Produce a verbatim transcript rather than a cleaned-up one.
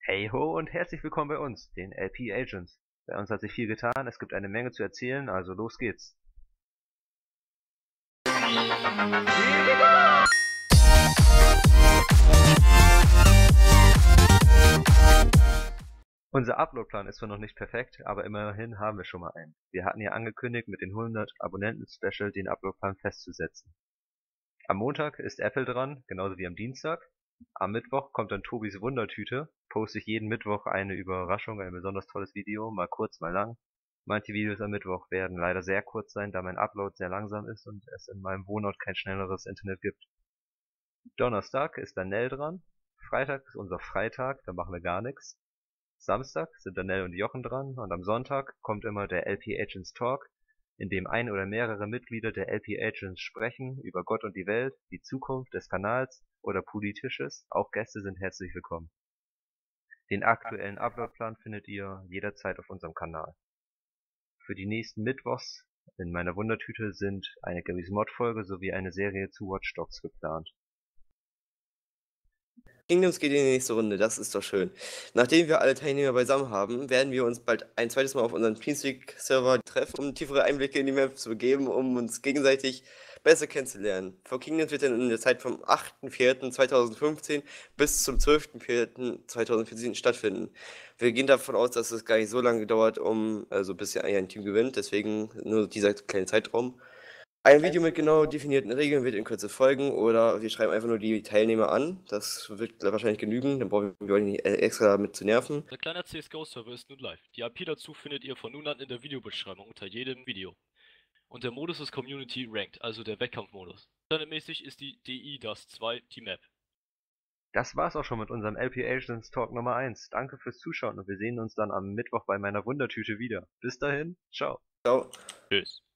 Hey ho und herzlich willkommen bei uns, den L P Agents. Bei uns hat sich viel getan, es gibt eine Menge zu erzählen, also los geht's. Unser Uploadplan ist zwar noch nicht perfekt, aber immerhin haben wir schon mal einen. Wir hatten ja angekündigt, mit den hundert Abonnenten-Special den Uploadplan festzusetzen. Am Montag ist Apple dran, genauso wie am Dienstag. Am Mittwoch kommt dann Tobis Wundertüte. Poste ich jeden Mittwoch eine Überraschung, ein besonders tolles Video, mal kurz, mal lang. Manche Videos am Mittwoch werden leider sehr kurz sein, da mein Upload sehr langsam ist und es in meinem Wohnort kein schnelleres Internet gibt. Donnerstag ist dann Nell dran. Freitag ist unser Freitag, da machen wir gar nichts. Samstag sind dann Nell und Jochen dran und am Sonntag kommt immer der L P Agents Talk, in dem ein oder mehrere Mitglieder der L P Agents sprechen über Gott und die Welt, die Zukunft des Kanals oder Politisches. Auch Gäste sind herzlich willkommen. Den aktuellen Uploadplan findet ihr jederzeit auf unserem Kanal. Für die nächsten Mittwochs in meiner Wundertüte sind eine Gabby's Mod Folge sowie eine Serie zu Watch Dogs geplant. Kingdoms geht in die nächste Runde, das ist doch schön. Nachdem wir alle Teilnehmer beisammen haben, werden wir uns bald ein zweites Mal auf unseren Teamspeak-Server treffen, um tiefere Einblicke in die Map zu geben, um uns gegenseitig besser kennenzulernen. For Kingdoms wird dann in der Zeit vom achten vierten zweitausendfünfzehn bis zum zwölften vierten zweitausendvierzehn stattfinden. Wir gehen davon aus, dass es gar nicht so lange dauert, um, also bis ja ein Team gewinnt, deswegen nur dieser kleine Zeitraum. Ein Video mit genau definierten Regeln wird in Kürze folgen, oder wir schreiben einfach nur die Teilnehmer an. Das wird wahrscheinlich genügen, dann brauchen wir euch nicht extra damit zu nerven. Der kleine C S G O-Server ist nun live. Die I P dazu findet ihr von nun an in der Videobeschreibung unter jedem Video. Und der Modus ist Community Ranked, also der Wettkampfmodus. Internetmäßig ist die D I D A S zwei die Map. Das war's auch schon mit unserem L P Agents Talk Nummer eins. Danke fürs Zuschauen und wir sehen uns dann am Mittwoch bei meiner Wundertüte wieder. Bis dahin, ciao. Ciao. Tschüss.